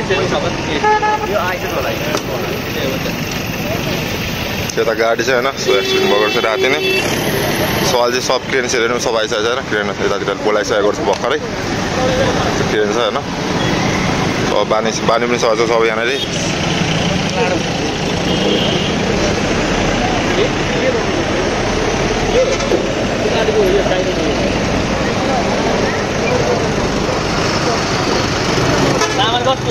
यता गाडी छ हैन सो एक्सिडेन्ट भएको छ राति नै सवाल चाहिँ सब क्रेन सेरेन सब आइसकेको छ हैन क्रेन यतातिर बोलाइसकेको छ भर्खरै क्रेन छ हैन सब बानी पनि छ सब यहाँनेरि सामान कस्तो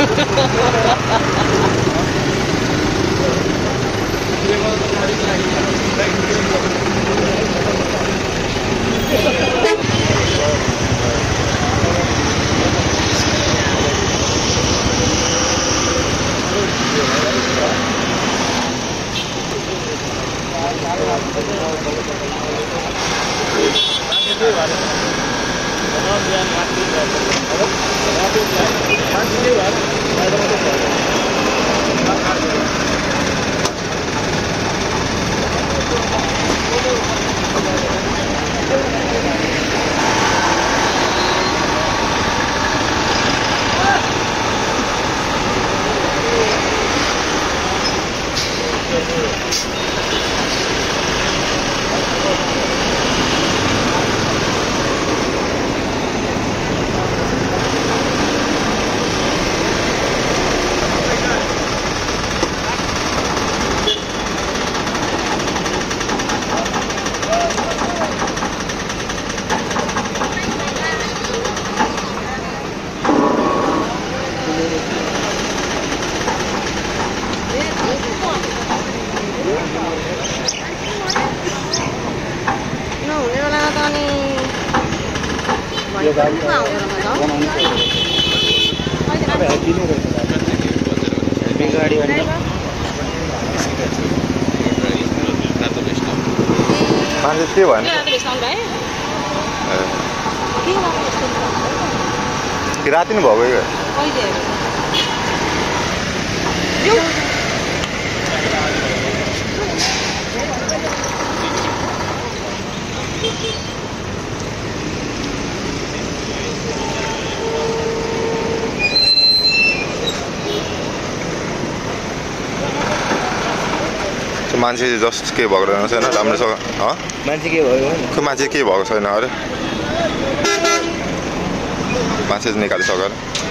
मान्छे के भएन राति नै भएको मान्छे जस्ट के भएको रहेछ हैन राम्रोसँग मान्छे के भयो खै मान्छे के भएको छैन अरे मान्छे निकालिसक्यो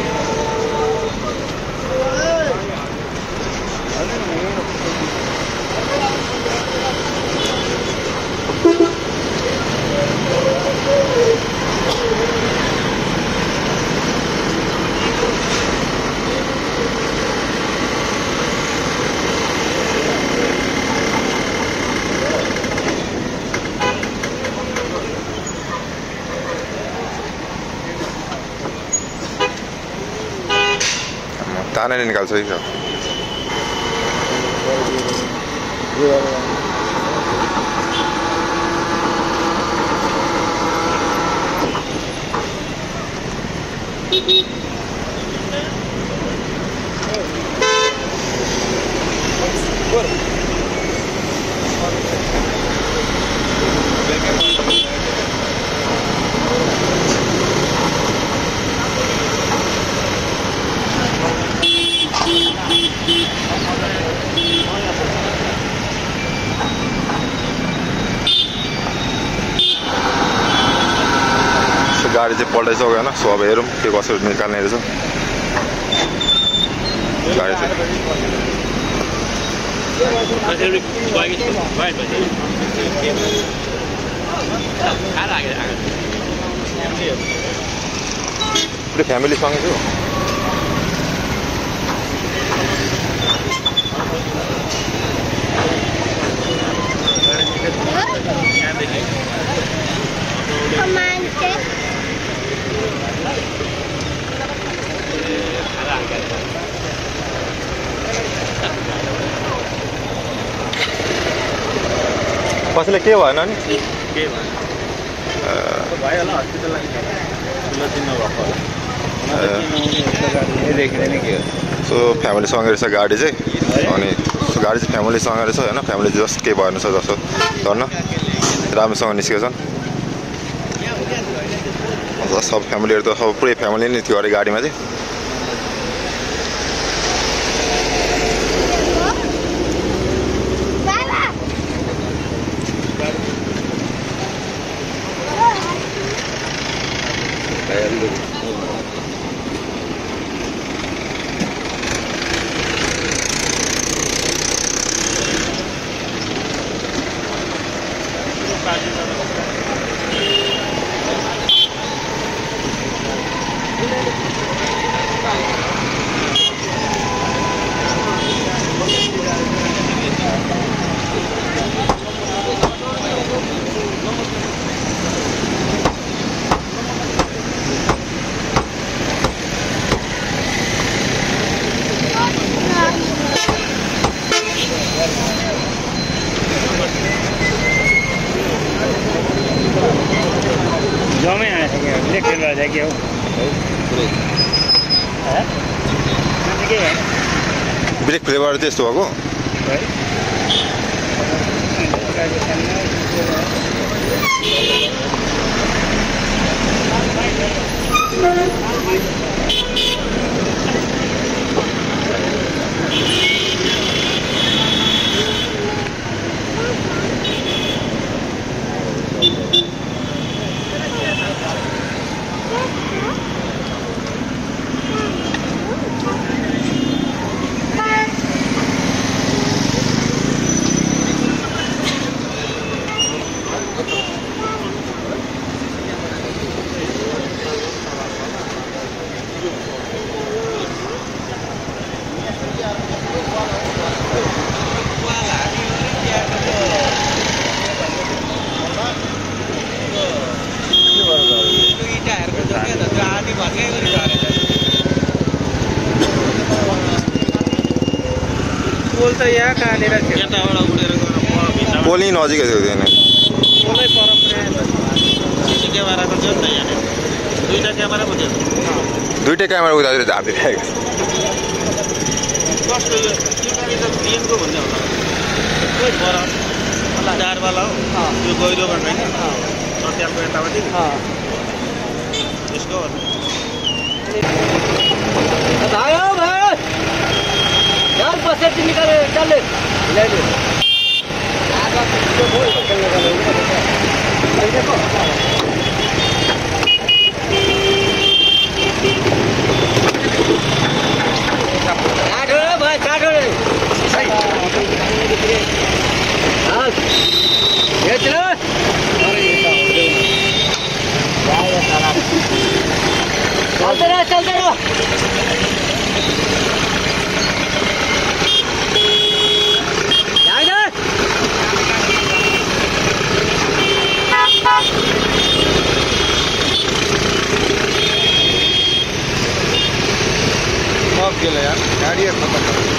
तानेर निकाल्छ है गाडी चाहिँ पल्टाइसक्यो होइन सो अब हेरौँ के कसरी निकाल्ने रहेछ गाडी चाहिँ पुरै फ्यामिलीसँगै थियो कसैले के भएन नि के भएन भाइ होला हस्पिटल लागि ठुलो दिन नभएको होला सो फ्यामिलीसँग रहेछ गाडी चाहिँ अनि गाडी चाहिँ फ्यामिलीसँग रहेछ होइन फ्यामिली जस्ट के भएन छ जस्तो गर्न राम्रोसँग निस्केको छन् सब फ्यामिलीहरू त सब पुरै फ्यामिली नै थियो अरे गाडीमा चाहिँ जाए क्या हो ब्रेक फ्लेभर चाहिँ यस्तो भएको पोल त यहाँ कहाँनिर थियो पोल यहीँ नजिकै थियो त्यहाँ पोलै पर क्यामेराको थियो नि त यहाँ दुईवटा क्यामेरा पो थियो दुईटै क्यामेरा उतातिर झापिरहेको कस्तो यो गाडी त बिएमको भन्ने होला खोइ पर चारवाला हो यो गहिरो भन्ने होइन सत्यालको यतापट्टि यसको आयो भाई यार बसे निकाले चल ले ले भाई काटो रे हाँ ये चलो चलते रहो गेलो यार गाडी खतम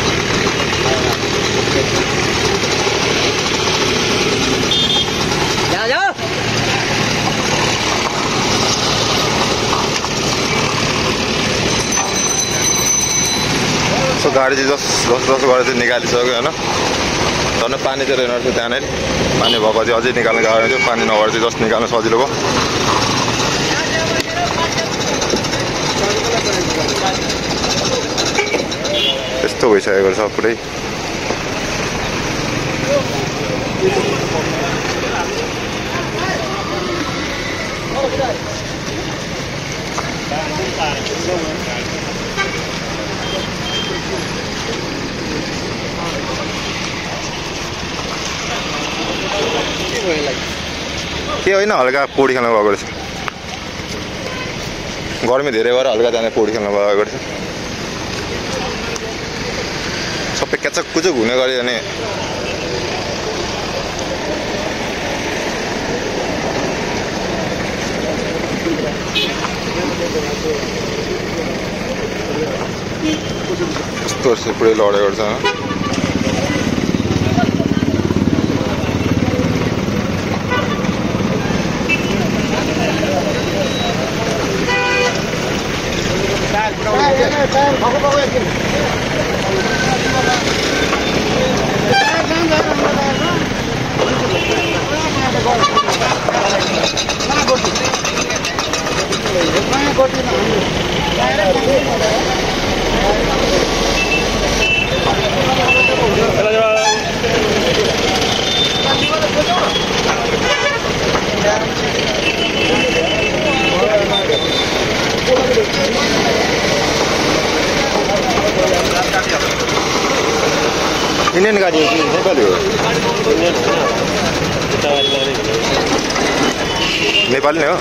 जाओ सो गाडी चाहिँ जस गरेर चाहिँ निकालिसक्यो होइन झन् पानी चाहिँ रहेन रहेछ त्यहाँनिर पानी भएको चाहिँ अझै निकाल्नु गाह्रो थियो पानी नभएर चाहिँ जस्ट निकाल्नु सजिलो भयो यस्तो भइसकेको छ पुरै के होइन हल्का पौडी खेल्न गएको रहेछ गर्मी धेरै भएर हल्का जाने पौडी खेल्न गएको रहेछ सबै क्याचक कुचुक हुने गऱ्यो भने कस्तो पुरै लडेको रहेछ इंडियन गाड़ी हो कि नेपाली हो नेपाली नै हो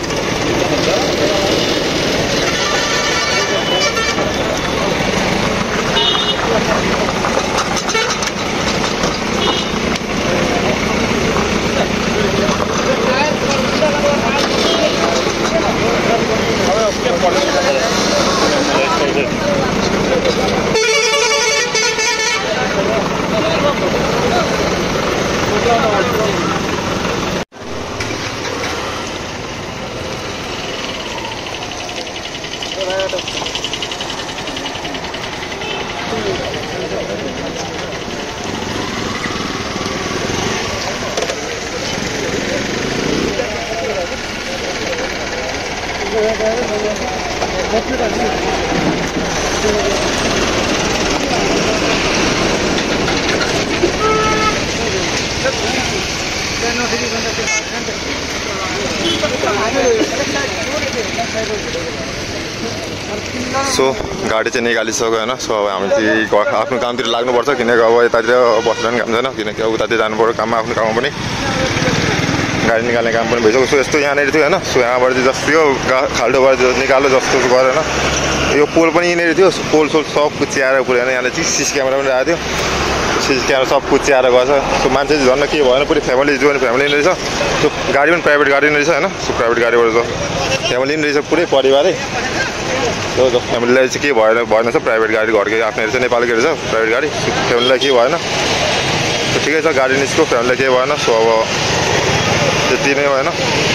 सो गाडी चाहिँ निकालिसक्यो होइन सो अब हामी चाहिँ आफ्नो कामतिर लाग्नुपर्छ किनकि अब यतातिर बसेर पनि काम छैन किनकि अब उतातिर जानु पर्यो काममा आफ्नो काममा पनि गाडी निकाल्ने काम पनि भइसक्यो सो यस्तो यहाँनिर थियो होइन सो यहाँबाट चाहिँ जस्तो यो खाल्डोबाट निकाल्यो जस्तो गरेन यो पोल पनि यहीँनिर थियो पोल सोल सब कुच्याएर पुऱ्याएन यहाँले चाहिँ सिसी क्यामेरा पनि राखेको थियो सिसी क्यामेरा सब कुच्याएर गएछ सो मान्छे चाहिँ झन् के भएन पुरै फ्यामिली जो फ्यामिली नै रहेछ सो गाडी पनि प्राइभेट गाडी नै रहेछ होइन सो प्राइभेट गाडीबाट जो फ्यामिली नै रहेछ पुरै परिवारै जो फ्यामिलीलाई चाहिँ के भएन रहेछ प्राइभेट गाडी घरकै आफ्नै रहेछ नेपालकै रहेछ प्राइभेट गाडी फ्यामिलीलाई केही भएन सो ठिकै छ गाडी निस्क्यो फ्यामिलीलाई केही भएन सो अब त्यति नै भएन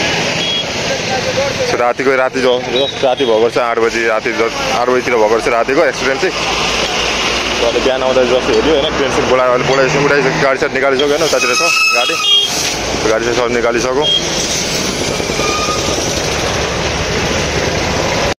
सो राति भएको चाहिँ 8 बजी राति 8 बजीतिर भएको रहेछ रातिको एक्सिडेन्ट चाहिँ अहिले बिहान आउँदा जस्तो हेऱ्यो होइन ट्रेन चाहिँ उठाइसक्यो गाडी साथ निकालिसक्यो होइन उतातिर छ गाडी चाहिँ सब निकालिसक्यो